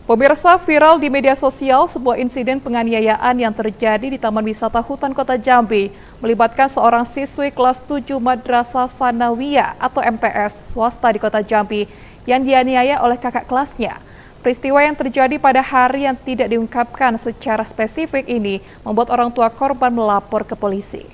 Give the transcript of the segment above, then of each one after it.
Pemirsa, viral di media sosial sebuah insiden penganiayaan yang terjadi di Taman Wisata Hutan Kota Jambi melibatkan seorang siswi kelas 7 Madrasah Sanawiyah atau MTS swasta di Kota Jambi yang dianiaya oleh kakak kelasnya. Peristiwa yang terjadi pada hari yang tidak diungkapkan secara spesifik ini membuat orang tua korban melapor ke polisi.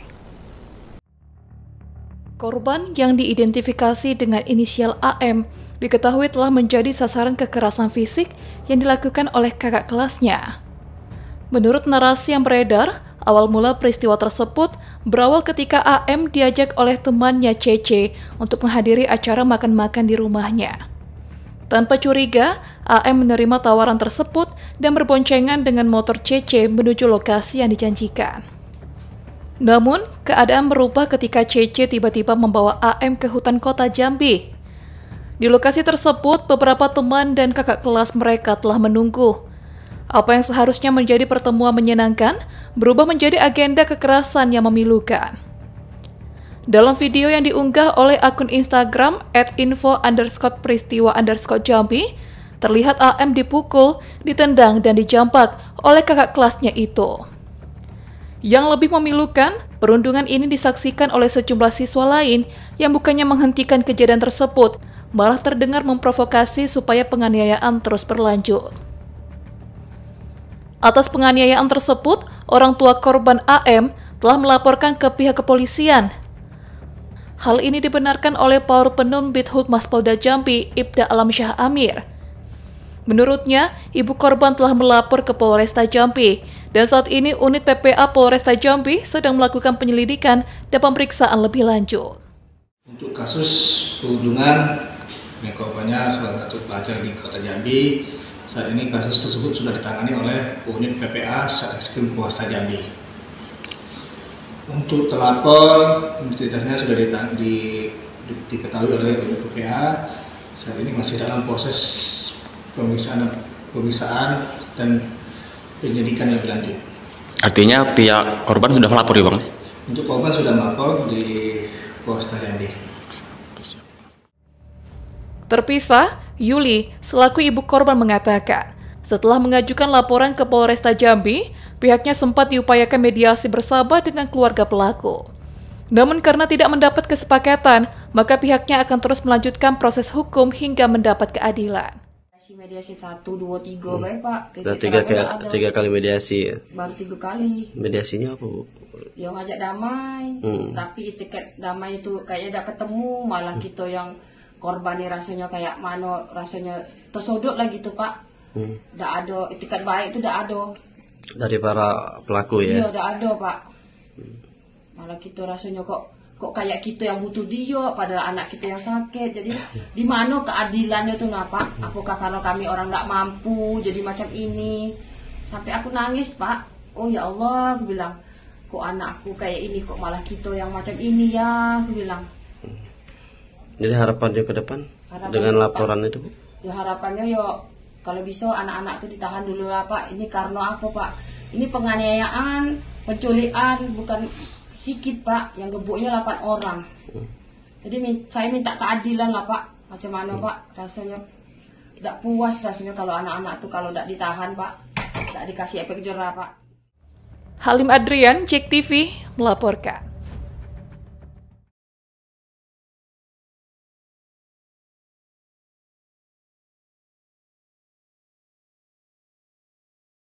Korban yang diidentifikasi dengan inisial AM diketahui telah menjadi sasaran kekerasan fisik yang dilakukan oleh kakak kelasnya. Menurut narasi yang beredar, awal mula peristiwa tersebut berawal ketika AM diajak oleh temannya CC untuk menghadiri acara makan-makan di rumahnya. Tanpa curiga, AM menerima tawaran tersebut dan berboncengan dengan motor CC menuju lokasi yang dijanjikan. Namun, keadaan berubah ketika CC tiba-tiba membawa AM ke hutan kota Jambi. Di lokasi tersebut, beberapa teman dan kakak kelas mereka telah menunggu. Apa yang seharusnya menjadi pertemuan menyenangkan, berubah menjadi agenda kekerasan yang memilukan. Dalam video yang diunggah oleh akun Instagram @info_peristiwa_Jambi, terlihat AM dipukul, ditendang, dan dijambak oleh kakak kelasnya itu. Yang lebih memilukan, perundungan ini disaksikan oleh sejumlah siswa lain yang bukannya menghentikan kejadian tersebut, malah terdengar memprovokasi supaya penganiayaan terus berlanjut. Atas penganiayaan tersebut, orang tua korban AM telah melaporkan ke pihak kepolisian. Hal ini dibenarkan oleh Paur Penum Bidhumas Polda Jambi, Ibda Alamsyah Amir. Menurutnya, ibu korban telah melapor ke Polresta Jambi, dan saat ini unit PPA Polresta Jambi sedang melakukan penyelidikan dan pemeriksaan lebih lanjut. Untuk kasus perundungan, korbannya salah satu pelajar di Kota Jambi. Saat ini kasus tersebut sudah ditangani oleh unit PPA Satreskrim Polresta Jambi. Untuk terlapor, identitasnya sudah diketahui oleh unit PPA. Saat ini masih dalam proses pemeriksaan dan penyelidikan lebih lanjut. Artinya pihak korban sudah melapor ya, Bang? Untuk korban sudah melapor di Polresta Jambi. Terpisah, Yuli, selaku ibu korban mengatakan, setelah mengajukan laporan ke Polresta Jambi, pihaknya sempat diupayakan mediasi bersama dengan keluarga pelaku. Namun karena tidak mendapat kesepakatan, maka pihaknya akan terus melanjutkan proses hukum hingga mendapat keadilan. Mediasi 1, 2, 3 baik Pak. Tiga kali mediasi ya? Baru 3 kali. Mediasinya apa, Bu? Yang ngajak damai, tapi tiket damai itu kayaknya udah ketemu, malah kita yang korban ini rasanya kayak mana, rasanya tersodok lah gitu Pak. Udah ada, tiket baik itu udah ada. Dari para pelaku ya? Iya udah ada Pak. Malah kita rasanya kok kayak kita yang butuh dia, padahal anak kita yang sakit. Jadi di mana keadilannya tuh Pak? Apakah karena kami orang nggak mampu jadi macam ini? Sampai aku nangis Pak. Oh ya Allah, aku bilang, kok anakku kayak ini, kok malah kita yang macam ini ya, aku bilang. Jadi harapannya ke depan dengan laporan itu, Bu? Ya harapannya ya kalau bisa anak-anak itu ditahan dulu lah Pak. Ini karena apa Pak? Ini penganiayaan, penculikan, bukan sikit Pak, yang gebuknya 8 orang. Jadi saya minta keadilan lah Pak. Macam mana Pak? Rasanya tidak puas rasanya kalau anak-anak tuh kalau tidak ditahan Pak, tidak dikasih efek jerah Pak. Halim Adrian, JEK TV melaporkan.